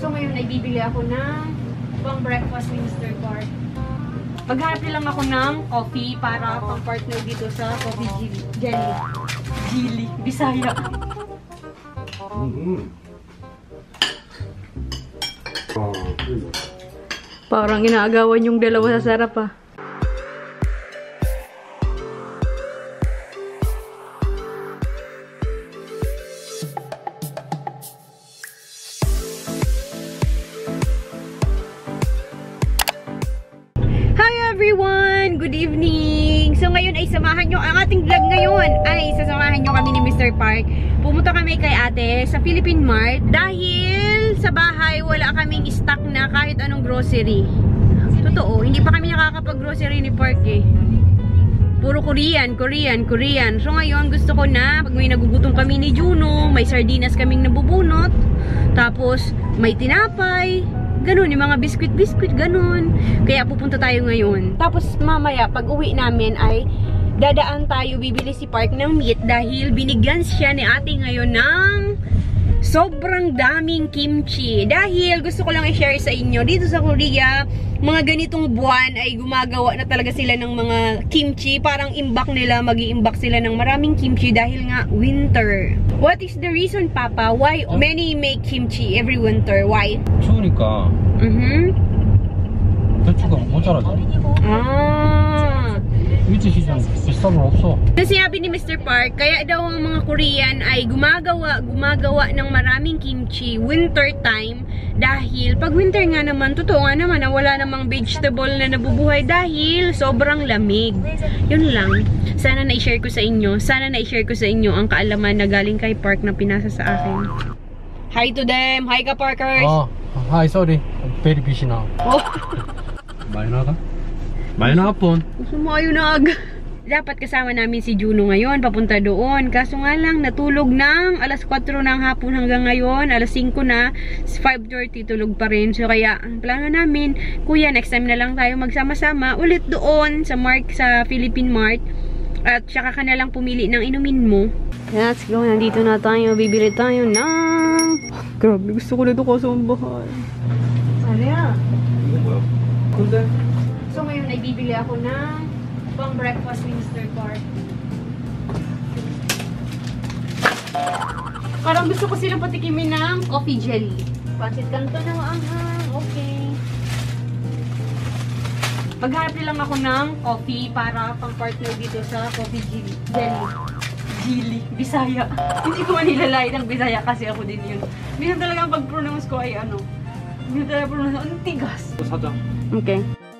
So ngayon ay bibili ako ng pang breakfast ni Mr. Park. Maghanap lang ako ng coffee para pang partner dito sa coffee jelly. Jelly. Bisaya. Parang inaagawan yung dalawa sa sarap ah. Everyone! Good evening! So ngayon ay samahan nyo, ang ating vlog ngayon ay sasamahan nyo kami ni Mr. Park. Pumunta kami kay ate sa Philippine Mart dahil sa bahay wala kaming stock na kahit anong grocery. Totoo, hindi pa kami nakakapag-grocery ni Park eh. Puro Korean. So ngayon gusto ko na, pag may nagugutom kami ni Juno, may sardinas kaming nabubunot, tapos may tinapay, ganun, yung mga biskwit, ganun. Kaya pupunta tayo ngayon. Tapos mamaya, pag uwi namin ay dadaan tayo, bibili si Park ng meat dahil binigyan siya ni ate ngayon ng sobrang daming kimchi. Dahil gusto ko lang i-share sa inyo, dito sa Korea, mga ganitong buwan ay gumagawa na talaga sila ng mga kimchi. Parang imbak nila, mag-iimbak sila ng maraming kimchi dahil nga winter. What is the reason, Papa? Why many make kimchi every winter? Why? 추우니까 배추가 모자라잖아. 위치 시장 비싼 건 없어. Kasi sinabi ni Mr. Park, kaya daw ang mga Korean ay gumagawa ng maraming kimchi winter time dahil pag winter nga naman, totoo nga naman na wala namang vegetable na nabubuhay dahil sobrang lamig. Yun lang. Sana na-share ko sa inyo ang kaalaman na galing kay Park na pinasa sa akin. Hi to them! Hi kaparkers! Oh, hi, sorry. Very busy now. Oh. 많이 나가? 많이 나가폰. Gusto mo ayun na agad. Dapat kasama namin si Juno ngayon, papunta doon. Kaso nga lang, natulog ng alas 4 ng hapon hanggang ngayon. Alas 5 na, 5:30 tulog pa rin. So kaya, ang plano namin, kuya, next time na lang tayo magsama-sama ulit doon sa Philippine Mart. At saka ka na lang pumili ng inumin mo. Let's go, nandito na tayo. Bibili tayo ng... Grabe, gusto ko na ito kaso ang bahay. Ano yan? So ngayon ay bibili ako ng pang breakfast ni Mr. Park. Parang gusto ko silang patikimin ng coffee jelly. Pansit kanto na maanghang. Okay. Maghanap lang ako ng coffee para pang partner dito sa coffee jelly. Jelly. Bisaya. Hindi ko manilalay ng Bisaya kasi ako din yun. Minsan talaga ang pag-pronounce ko ay ano. Minsan talaga pronounce ang tigas. 사자. Okay.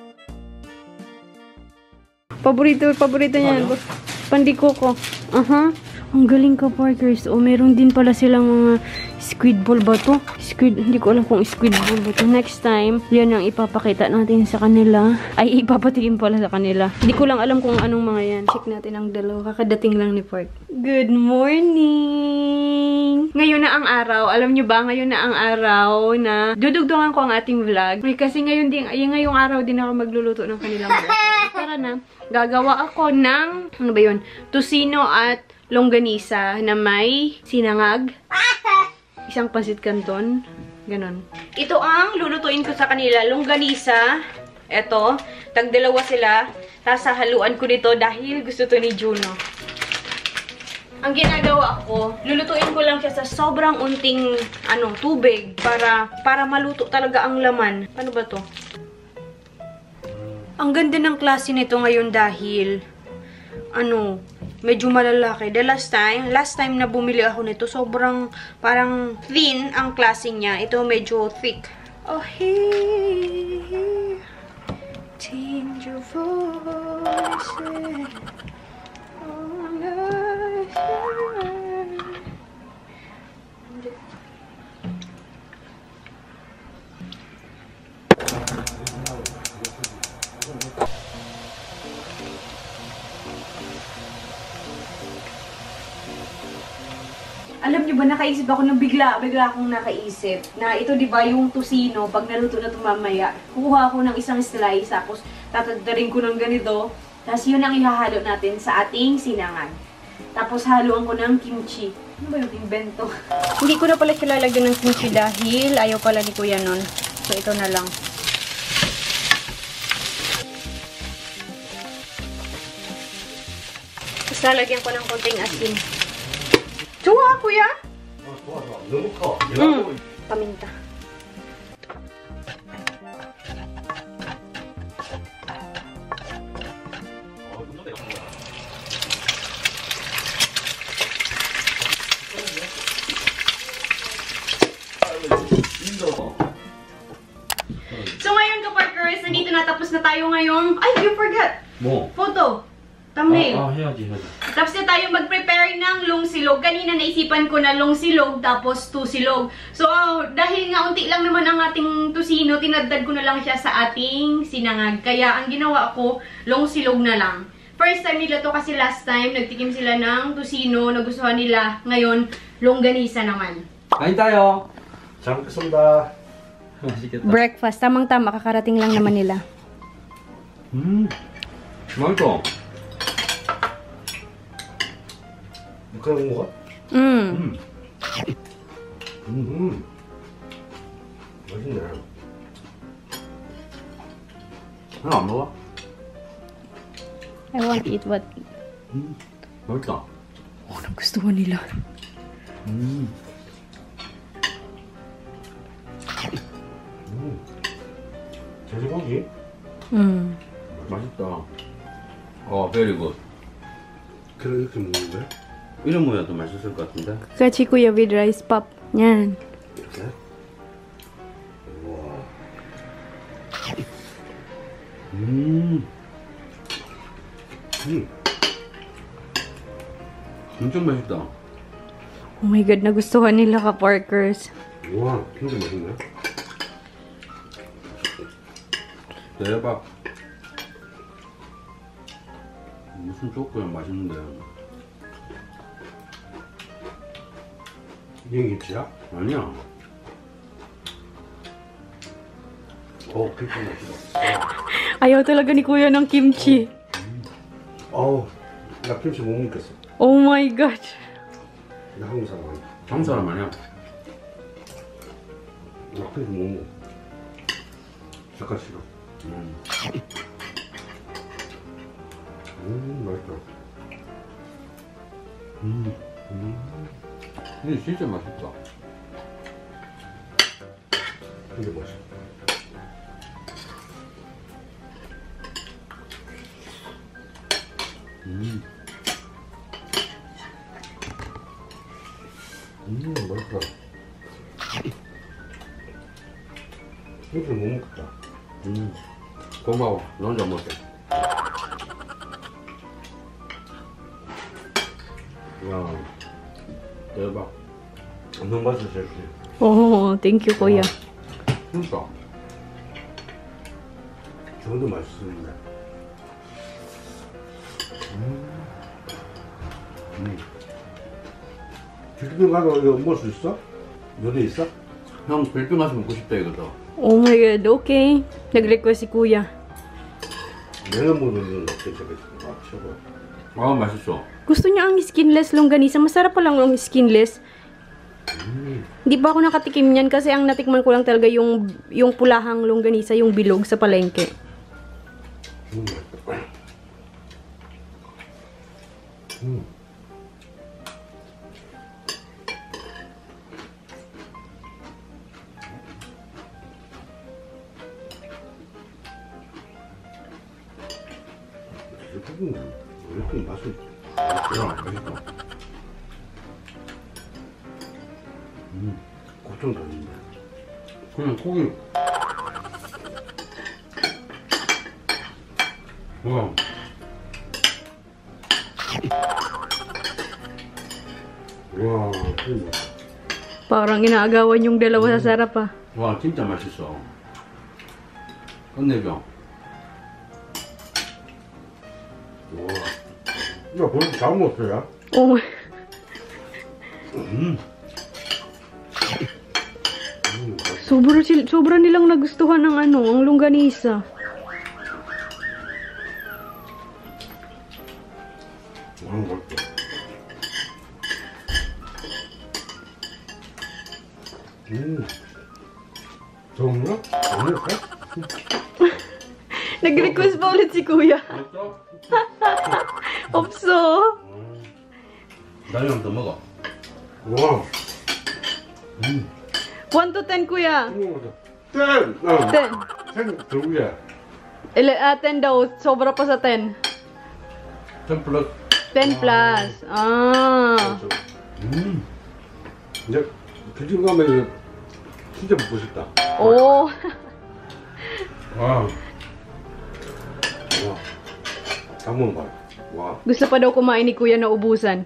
Paborito niya. Pandiko ko. Ang galing ka, Parkers. O, meron din pala silang mga squid ball ba to? Hindi ko alam kung squid ball ba to. Next time, yan ang ipapakita natin sa kanila. Ay, ipapatingin pala sa kanila. Hindi ko lang alam kung anong mga yan. Check natin ang dalawa. Kakadating lang ni Park. Good morning! Ngayon na ang araw. Alam nyo ba, ngayon na ang araw na dudugtungan ko ang ating vlog. Kasi ngayong araw din ako magluluto ng kanilang breakfast. Tara na. Gagawa ako ng, ano ba yun? Tocino at longganisa na may sinangag. Isang pansit canton. Ganon. Ito ang lulutuin ko sa kanila. Longganisa. Ito. Tagdalawa sila. Tapos haluan ko nito dahil gusto to ni Juno. Ang ginagawa ko, lulutuin ko lang siya sa sobrang unting tubig para maluto talaga ang laman. Paano ba to? Ang ganda ng klase nito ngayon dahil medyo malalaki. The last time na bumili ako nito, sobrang parang thin ang klase niya. Ito medyo thick. Oh, hey, change your voice. Oh, gosh. Alam nyo ba, nakaisip ako ng bigla akong nakaisip na ito, di ba, yung tocino, pag naluto na ito mamaya, kukuha ako ng isang slice, tapos tatagdarin ko ng ganito, tapos yun ang ihahalo natin sa ating sinangag. Tapos haluan ko ng kimchi. Ano ba yung invento? Hindi ko na pala siya lalagyan ng kimchi dahil ayaw pala ni Kuya nun. So, ito na lang. Tapos lalagyan ko ng konting asin. Tsuwa, Kuya! Paminta. So ngayon kaparkers, nandito na, tapos na tayo ngayong... Ay, you forgot! 뭐? Photo! Thumbnail! 해야지. Tapos na tayo mag-prepare ng longsilog. Kanina naisipan ko na longsilog, tapos tusilog. So, dahil nga unti lang naman ang ating tusino, tinadad ko na lang siya sa ating sinangag. Kaya ang ginawa ko, longsilog na lang. First time nila to kasi last time, nagtikim sila ng tusino, nagustuhan nila. Ngayon, longganisa naman. Kain tayo. 잘 먹겠습니다. 맛있겠다. Breakfast. Tamang-tama, kakarating lang naman nila. 맛있어. 그런 거가? 맛있네. 하나 안 먹어? I want to eat what? 맛있다. Nagustuhan nila. 돼지고기? 맛있다. very good. 그래 이렇게 먹는데? 이런 모양도 맛있을 것 같은데? Kachi Kuya with rice pop. Yan. 이렇게? 우와. 엄청 맛있다. Oh my God, nagustuhan nila kaparkers. 우와, 굉장히 맛있네. 대박. 무슨 초코야 맛있는데. 이게 김치야? 아니야. 김치 맛있어. Ayaw talaga ni Kuya ng kimchi. 나 김치 못 먹겠어. Oh my God. 나 한국 사람 아니야. 한국 사람 아니야. 나 김치 못 먹어. 색깔 싫어. 맛있다. 근데 진짜 맛있다. 근데 맛있어. 맛있다. 김치 못 먹겠다. 고마워. 너 혼자 먹게. 와, 대박. 너무 맛있어, 셰프. Oh, thank you Kuya. 그러니까. 저것도 맛있었는데. 필리핀 가서 이거 먹을 수 있어? 요리 있어? 형 필리핀 가서 먹고 싶다 이거다. Oh my God, okay. Nag-request si Kuya. 내가 먹는 건 괜찮겠어. 최고. 아 맛있어. Gusto niya ang skinless longganisa. Masarap pa lang yung skinless. Hindi pa ako nakatikim niyan kasi ang natikman ko lang talaga yung pulahang longganisa, yung bilog sa palengke. 왜 이렇게 맛이 맛있다. 고추 넣는데. 그냥 고기. 와. 와, Parang inaagawan yung dalawa sa sarap ah. 와 진짜 맛있어. 끝내줘. 와. 야, 벌써 잘 먹었어요? Oh my. Sobra nilang nagustuhan ng ang longganisa. 맛있다. 좋은가? 아닐까? Nag-request pa ulit si kuya. 맛있어? 없어. 나이 한번 더 먹어. 와. 1 to 10 kuya. 땡! 10. 생 들고야. 10 daw. Sobra pa sa 10. 10 플러스. 10 plus. Ah. 이제 필리핀 가면 진짜 먹고 싶다. Oh. 와. 와. 한번 봐. 와. Gusto pa daw kumain ni kuya na ubusan.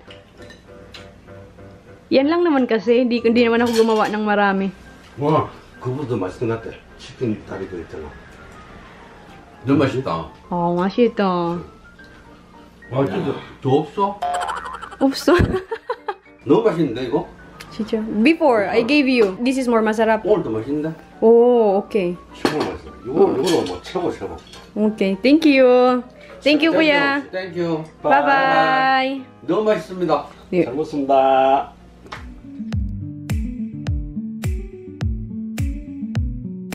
Yan lang naman kasi. Hindi naman ako gumawa ng marami. 와. 그거보다 맛있는 것 같아. 치킨 다리도 있잖아. 너무 맛있다. Oh, 맛있다. 와, 진짜 더 없어? 없어. 너무 맛있는데, 이거? 진짜. Before, I gave you. This is more masarap. 오늘도 맛있는데? Oh, okay. 최고 맛있어. 이거는 뭐 최고. Okay. Thank you. Thank you, kuya. 땡큐. Bye-bye. 너무 맛있습니다. 예. 잘 먹습니다.